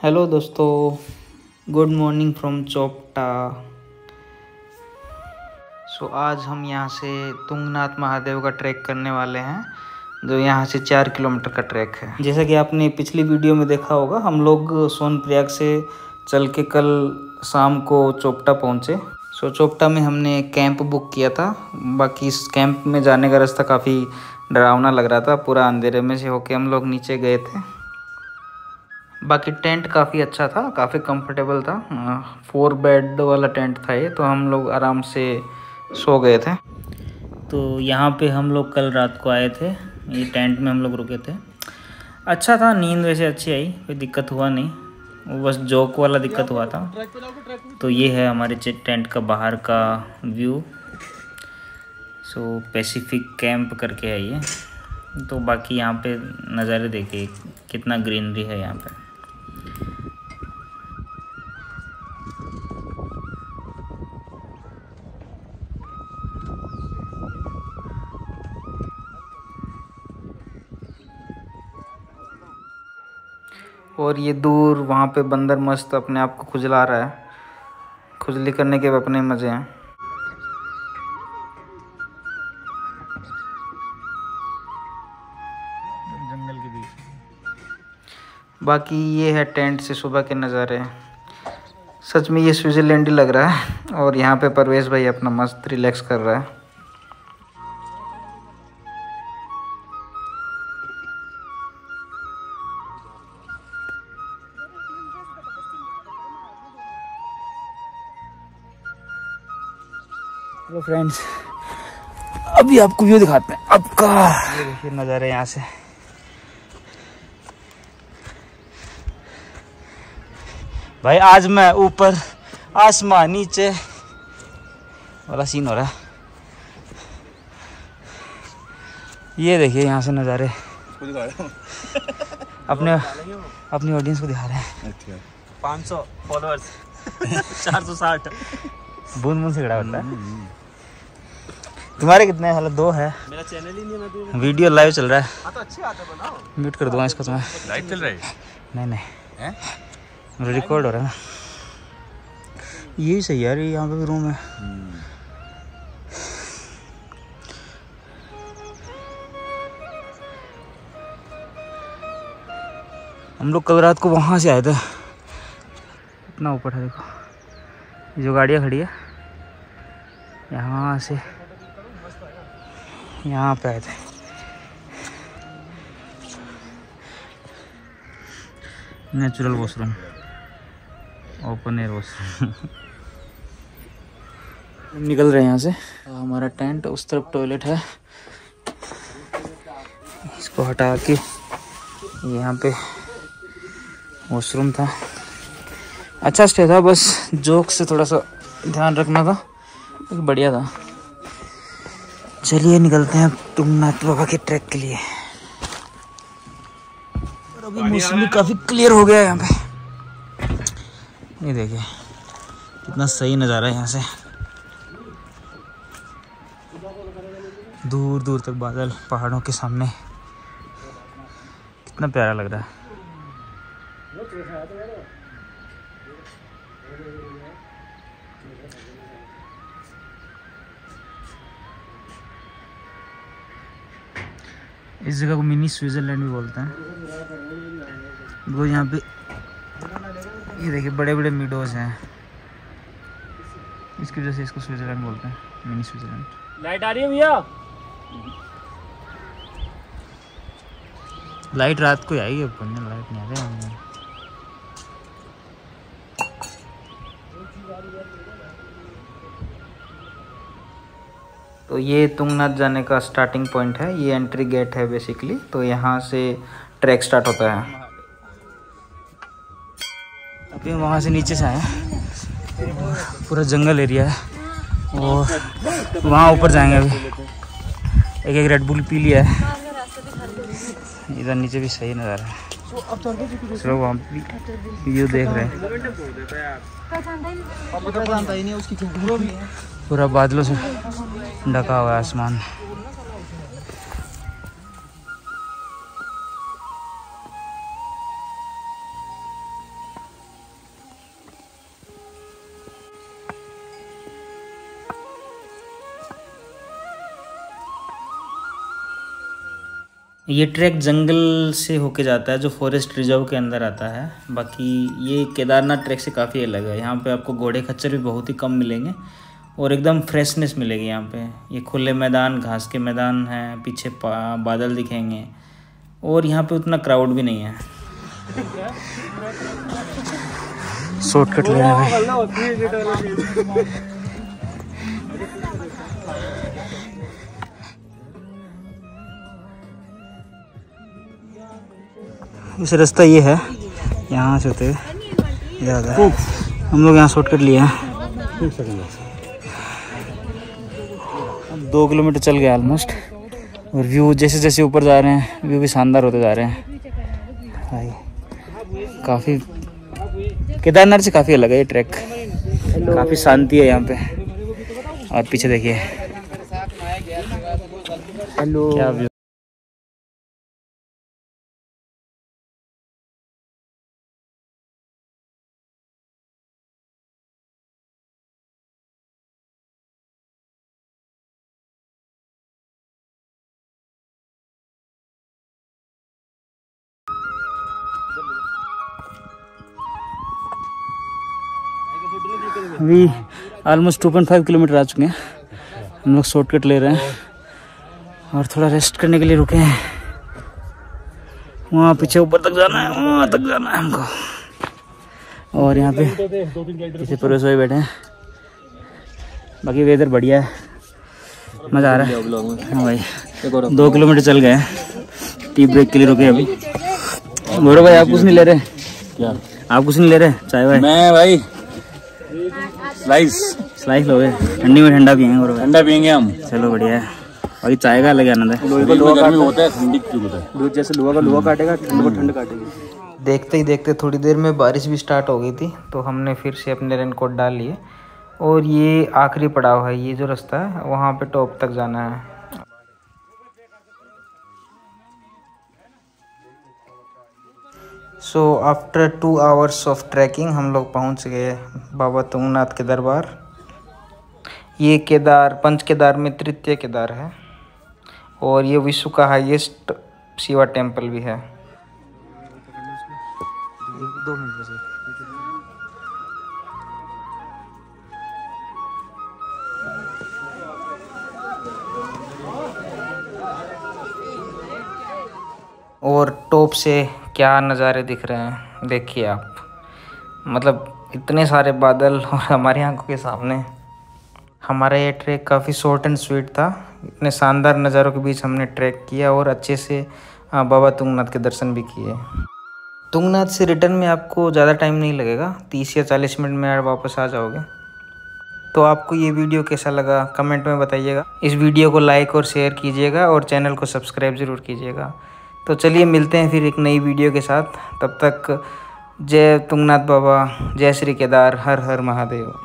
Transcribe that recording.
Hello दोस्तों, good morning from Chopta. आज हम यहाँ से तुंगनाथ महादेव का ट्रैक करने वाले हैं, जो यहाँ से 4 किलोमीटर का ट्रैक है। जैसा कि आपने पिछली वीडियो में देखा होगा, हम लोग सोनप्रयाग से चल के कल शाम को चोपटा पहुँचे। चोपटा में हमने कैंप बुक किया था। बाकी इस कैंप में जाने का रास्ता काफ़ी डरावना लग रहा था, पूरा अंधेरे में से होके हम लोग नीचे गए थे। बाकी टेंट काफ़ी अच्छा था, काफ़ी कंफर्टेबल था। 4 बेड वाला टेंट था ये, तो हम लोग आराम से सो गए थे। तो यहाँ पे हम लोग कल रात को आए थे, ये टेंट में हम लोग रुके थे। अच्छा था, नींद वैसे अच्छी आई, कोई दिक्कत हुआ नहीं, वो बस जोक वाला दिक्कत हुआ था। तो ये है हमारे टेंट का बाहर का व्यू। पैसिफिक कैंप करके है ये। तो बाकी यहाँ पे नज़ारे देखिए, कितना ग्रीनरी है यहाँ पे। और ये दूर वहाँ पे बंदर मस्त अपने आप को खुजला रहा है, खुजली करने के अपने मज़े हैं। जंगल के बीच। बाकी ये है टेंट से सुबह के नज़ारे। सच में ये स्विट्ज़रलैंड ही लग रहा है। और यहाँ पे परवेश भाई अपना मस्त रिलैक्स कर रहा है। हेलो फ्रेंड्स, अभी आपको व्यू दिखाते हैं आपका। ये देखिए नज़ारे यहाँ से। भाई आज मैं ऊपर, आसमान नीचे वाला सीन हो रहा है। ये देखिए यहाँ से नज़ारे। अपनी ऑडियंस को दिखा रहे हैं। 500 फॉलोअर्स 460 बूंद बूंद से खड़ा होता है। तुम्हारे कितने हैं? 2 है। मेरा चैनल ही नहीं है। वीडियो लाइव चल रहा है। तो अच्छी बात है, बनाओ। म्यूट कर दूंगा इसको तुम्हें। लाइव चल रहा है? नहीं रिकॉर्ड हो रहा है ना। यही सही यार, यहाँ पे भी रूम है। हम लोग कल रात को वहाँ से आए थे। इतना ऊपर है, देखो जो गाड़ियाँ खड़ी है, यहाँ से यहाँ पे आए थे। Natural washroom, open air washroom. निकल रहे हैं यहाँ से। हमारा टेंट, उस तरफ टॉयलेट है, इसको हटा के यहाँ पे वॉशरूम था। अच्छा स्टे था, बस जोक से थोड़ा सा ध्यान रखना था, बढ़िया था। चलिए निकलते हैं तुंगनाथ बाबा के ट्रैक के लिए। और अभी मौसम भी काफ़ी क्लियर हो गया है यहाँ पे। ये देखिए कितना सही नज़ारा है यहाँ से। दूर दूर तक बादल, पहाड़ों के सामने कितना प्यारा लग रहा है। इस जगह को मिनी स्विट्ज़रलैंड भी बोलते हैं। वो यहाँ पे ये देखिए बड़े बड़े मीडोज हैं, इसकी वजह से इसको स्विट्ज़रलैंड बोलते हैं, मिनी स्विट्ज़रलैंड। लाइट आ रही है भैया? लाइट रात को आएगी, ऊपर में लाइट नहीं आ रही है। तो ये तुंगनाथ जाने का स्टार्टिंग पॉइंट है, ये एंट्री गेट है बेसिकली। तो यहाँ से ट्रैक स्टार्ट होता है। अभी हम वहाँ से नीचे से आए हैं, पूरा जंगल एरिया है, और वहाँ ऊपर जाएंगे। अभी एक रेड बुल पी लिया है। इधर नीचे भी सही नज़ारा है, चलो वहाँ व्यू देख रहे हैं। पूरा बादलों से ढका हुआ है आसमान। ये ट्रैक जंगल से होके जाता है जो फॉरेस्ट रिजर्व के अंदर आता है। बाकी ये केदारनाथ ट्रैक से काफ़ी अलग है। यहाँ पे आपको घोड़े खच्चर भी बहुत ही कम मिलेंगे और एकदम फ्रेशनेस मिलेगी यहाँ पे। ये खुले मैदान, घास के मैदान हैं, पीछे बादल दिखेंगे और यहाँ पे उतना क्राउड भी नहीं है। शॉर्टकट ले रहा है इस रास्ता ये है, यहाँ से होते ज़्यादा हम लोग यहाँ शॉर्टकट लिए हैं। 2 किलोमीटर चल गया ऑलमोस्ट और व्यू जैसे जैसे ऊपर जा रहे हैं व्यू भी शानदार होते जा रहे हैं भाई। काफ़ी केदारनाथ से काफ़ी अलग है ये ट्रैक, काफ़ी शांति है यहाँ पे। और पीछे देखिए क्या व्यू। अभी ऑलमोस्ट 2.5 किलोमीटर आ चुके हैं। हम लोग शॉर्टकट ले रहे हैं और थोड़ा रेस्ट करने के लिए रुके हैं। वहाँ पीछे ऊपर तक जाना है, वहाँ तक जाना है हमको। और यहाँ पे पीछे परोस भाई बैठे हैं। बाकी वेदर बढ़िया है, मज़ा आ रहा है। हाँ भाई 2 किलोमीटर चल गए, टी ब्रेक के लिए रुके अभी। गौरव भाई आप कुछ नहीं ले रहे? क्या आप कुछ नहीं ले रहे? चाय भाई? मैं भाई स्लाइस लोगे? ठंडी में ठंडा पियेंगे गौरव? ठंडा पियेंगे हम। चलो बढ़िया है। बाकी चाय का अलग आनंद है। लोहा होता है, ठंडी होता है। दूध जैसे लोहा काटेगा, ठंड को ठंड काटेगी। देखते ही देखते थोड़ी देर में बारिश भी स्टार्ट हो गई थी, तो हमने फिर से अपने रेनकोट डाल लिए। और ये आखिरी पड़ाव है, ये जो रास्ता है वहाँ पे टॉप तक जाना है। So after 2 hours of trekking हम लोग पहुँच गए बाबा तुंगनाथ के दरबार। ये पंच केदार में तृतीय केदार है और ये विश्व का हाईएस्ट शिवा टेम्पल भी है। 2 मिनट बस। और टॉप से क्या नज़ारे दिख रहे हैं देखिए आप, मतलब इतने सारे बादल और हमारी आंखों के सामने। हमारा ये ट्रैक काफ़ी शॉर्ट एंड स्वीट था। इतने शानदार नज़ारों के बीच हमने ट्रैक किया और अच्छे से बाबा तुंगनाथ के दर्शन भी किए। तुंगनाथ से रिटर्न में आपको ज़्यादा टाइम नहीं लगेगा, 30 या 40 मिनट में वापस आ जाओगे। तो आपको ये वीडियो कैसा लगा कमेंट में बताइएगा। इस वीडियो को लाइक और शेयर कीजिएगा और चैनल को सब्सक्राइब ज़रूर कीजिएगा। तो चलिए मिलते हैं फिर एक नई वीडियो के साथ। तब तक जय तुंगनाथ बाबा, जय श्री केदार, हर हर महादेव।